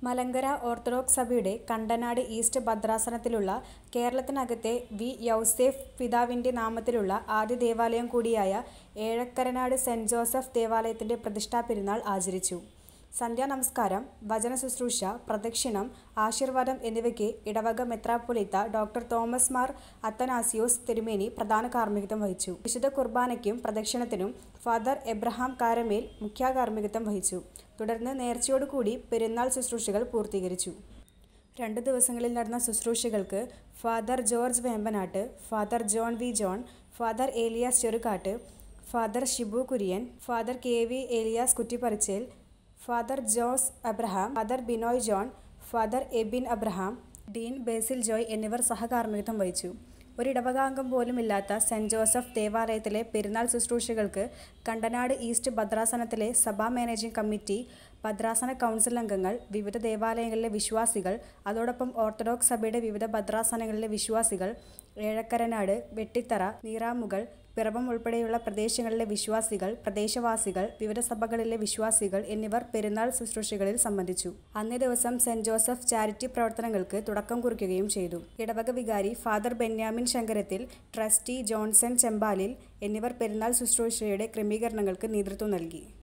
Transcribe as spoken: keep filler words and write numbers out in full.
Malankara Orthodox സഭയുടെ Kandanad east ഭദ്രാസനത്തിലുള്ള കേരളത്തിനകത്തെ വി യൗസേപ്പ് പിതാവിന്റെ നാമത്തിലുള്ള ആദ്യ ദേവാലയം കൂടിയായ ഏഴക്കരനാട് സെന്റ് ജോസഫ് ദേവാലയത്തിന്റെ പ്രതിഷ്ഠാപ്പെരുന്നാൾ ആചരിച്ചു. സന്ധ്യാനമസ്കാരം, വചനശുശ്രൂഷ, പ്രദക്ഷിണം, ആശീർവാദം എന്നിവയ്ക്ക് ഇടവക മെത്രാപ്പൊലീത്ത ഡോക്ടർ തോമസ് മാർ അത്തനാസിയോസ് തിരുമേനി പ്രധാന കാർമ്മികത്വം വഹിച്ചു. വിശുദ്ധ കുർബാനയ്ക്കും പ്രദക്ഷിണത്തിനും ഫാദർ എബ്രഹാം കാരമേൽ മുഖ്യകാർമ്മികത്വം വഹിച്ചു. തുടർന്ന് നേർച്ചയോടുകൂടി പെരുന്നാൾ ശുശ്രൂഷകൾ പൂർത്തീകരിച്ചു. രണ്ടു ദിവസങ്ങളിൽ നടന്ന ശുശ്രൂഷകൾക്ക് father George Vembanattu, father John V John, father Elias Cherukattu, father Shibu Kurian, father K V Elias Kuttiparichel, father Jose Abraham, father Binoy John, father Ebin Abraham, dean Basil Joy എന്നിവർ സഹകാർമ്മികത്വം വഹിച്ചു. ഒരിടവകാംഗം പോലും ഇല്ലാത്ത സെന്റ് ജോസഫ് ദേവാലയത്തിലെ പെരുന്നാൾ ശുശ്രൂഷകൾക്ക് കണ്ടനാട് ഈസ്റ്റ് ഭദ്രാസനത്തിലെ സഭാ മാനേജിംഗ് കമ്മിറ്റി, ഭദ്രാസന കൗൺസിൽ അംഗങ്ങൾ, വിവിധ ദേവാലയങ്ങളിലെ വിശ്വാസികൾ, അതോടൊപ്പം ഓർത്തഡോക്സ് സഭയുടെ വിവിധ ഭദ്രാസനങ്ങളിലെ വിശ്വാസികൾ, ഏഴക്കരനാട്, വെട്ടിത്തറ, നീറാമുകൾ, പിറവം ഉൾപ്പെടെയുള്ള പ്രദേശങ്ങളിലെ വിശ്വാസികൾ, പ്രദേശവാസികൾ, വിവിധ സഭകളിലെ വിശ്വാസികൾ എന്നിവർ പെരുന്നാൾ ശുശ്രൂഷകളിൽ സംബന്ധിച്ചു. അന്നേ ദിവസം സെന്റ് ജോസഫ് ചാരിറ്റി പ്രവർത്തനങ്ങൾക്ക് തുടക്കം കുറിക്കുകയും ചെയ്തു. ഇടവക വികാരി father Benyamin Sankarathil, trustee Johnson Chempalil എന്നിവർ പെരുന്നാൾ ശുശ്രൂഷയുടെ ക്രമീകരണങ്ങൾക്ക് നേതൃത്വം നൽകി.